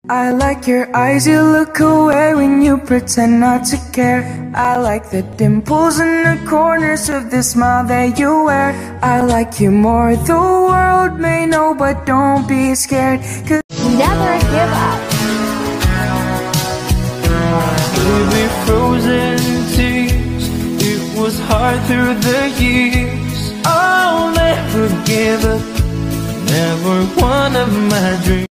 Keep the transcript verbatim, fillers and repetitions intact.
I like your eyes, you look away when you pretend not to care. I like the dimples in the corners of the smile that you wear. I like you more, the world may know, but don't be scared, 'cause never give up. Baby, frozen tears, it was hard through the years. I'll never give up, never one of my dreams.